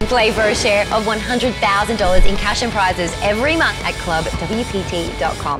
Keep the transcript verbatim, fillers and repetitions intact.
play for a share of one hundred thousand dollars in cash and prizes every month at Club W P T dot com.